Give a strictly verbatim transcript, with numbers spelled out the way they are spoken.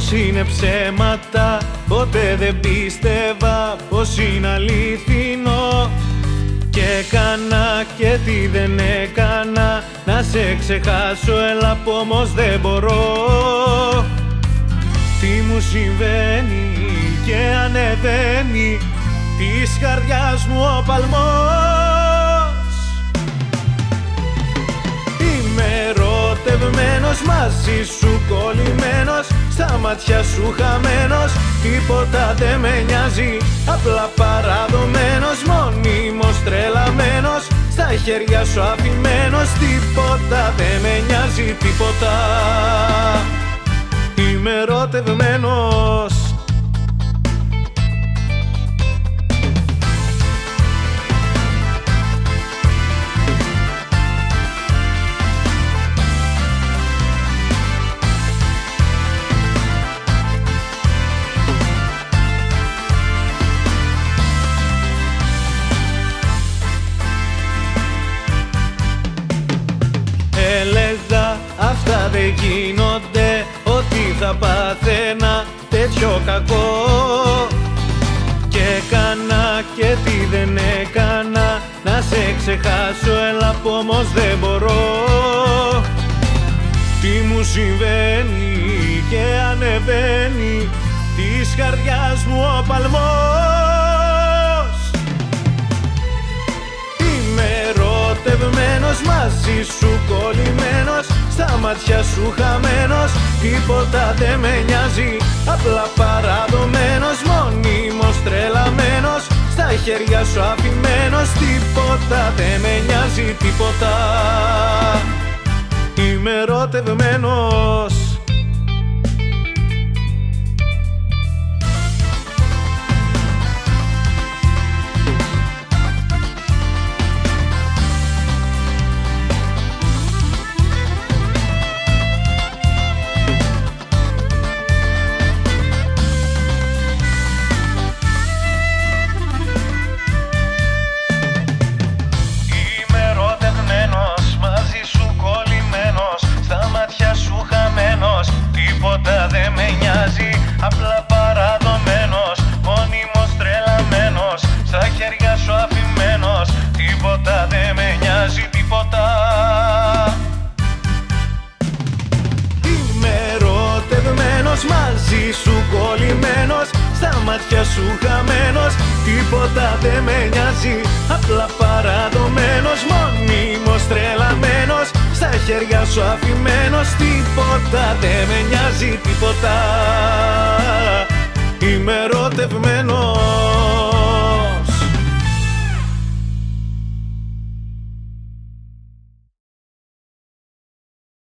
πως είναι ψέματα, ποτέ δεν πίστευα πως είναι αληθινό. Και έκανα και τι δεν έκανα, να σε ξεχάσω, έλα που όμως δεν μπορώ. Τι μου συμβαίνει και ανεβαίνει της καρδιάς μου ο παλμός. Είμαι ερωτευμένος, μαζί σου κολλημένος, στα μάτια σου χαμένος, τίποτα δεν με νοιάζει, απλά παραδομένος, μονίμως τρελαμένος, στα χέρια σου αφημένος, τίποτα δεν με νοιάζει, τίποτα. Είμαι ερωτευμένος. Έλεγα αυτά δεν γίνονται, ότι θα πάθαινα τέτοιο κακό. Και έκανα και τι δεν έκανα, να σε ξεχάσω, έλα που όμως δεν μπορώ. Τι μου συμβαίνει και ανεβαίνει της καρδιάς μου ο παλμός. Ερωτευμένος, μαζί σου κολλημένος, στα μάτια σου χαμένος, τίποτα δεν με νοιάζει, απλά παραδομένος, μονίμως τρελαμένος, στα χέρια σου αφημένος, τίποτα δεν με νοιάζει, τίποτα. Είμαι ερωτευμένος. Τίποτα δεν με νοιάζει, απλά παραδομένος, μόνιμος τρελαμένος, στα χέρια σου αφημένος, τίποτα δεν με νοιάζει, τίποτα. Είμαι ερωτευμένος, μαζί σου κολλημένος, στα μάτια σου χαμένος, τίποτα δεν με νοιάζει, απλά παραδομένος, μόνιμος τρελαμένος, στα χέρια σου αφημένος, τίποτα δεν με νοιάζει, τίποτα. Είμαι ερωτευμένος.